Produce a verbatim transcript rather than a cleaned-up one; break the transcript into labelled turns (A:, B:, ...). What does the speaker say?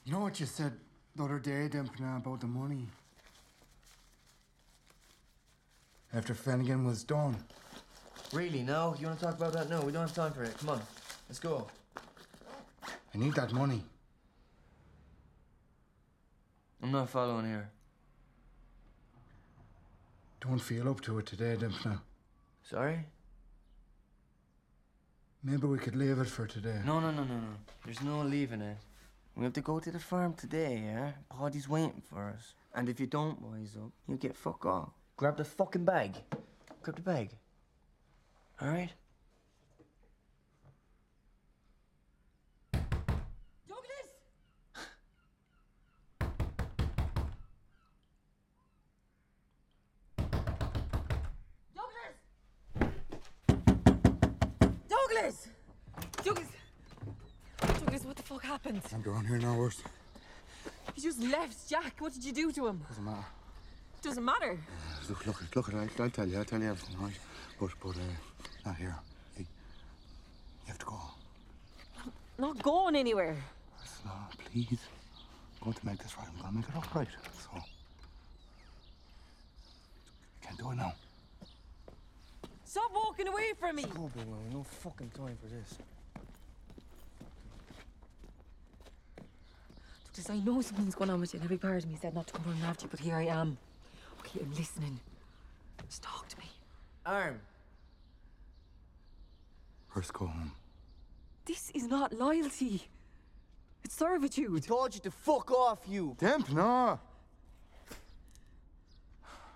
A: You know what you said the other day, Dymphna, about the money? After Flanagan was done.
B: Really, no? You want to talk about that? No, we don't have time for it. Come on, let's go.
A: I need that money.
B: I'm not following here.
A: Don't feel up to it today, Dymphna.
B: Sorry?
A: Maybe we could leave it for today.
B: No, no, no, no, no. There's no leaving it. We have to go to the farm today, yeah? Paddy's waiting for us. And if you don't wise up, you get fuck off. Grab the fucking bag. Grab the bag. All right?
C: Douglas! Douglas! Douglas! Douglas! Douglas, what the fuck happened?
A: I'm down here now, Urs.
C: You just left Jack. What did you do to him?
A: Doesn't matter.
C: Doesn't matter.
A: Look, look, look, I'll, I'll tell you, I'll tell you everything, right? But, but, uh, not here. You, you have to go.
C: I'm not going anywhere.
A: Ursula, please. I'm going to make this right. I'm going to make it up right. So, I can't do it now.
C: Stop walking away from me.
B: Oh, boy, well, no fucking time for this.
C: Douglas, I know something's going on with you, and every part of me said not to come running after you, but here I am. Okay, I'm listening. Just talk to me.
B: Arm.
A: First, go home.
C: This is not loyalty. It's servitude.
B: I told you to fuck off, you.
A: Dymphna!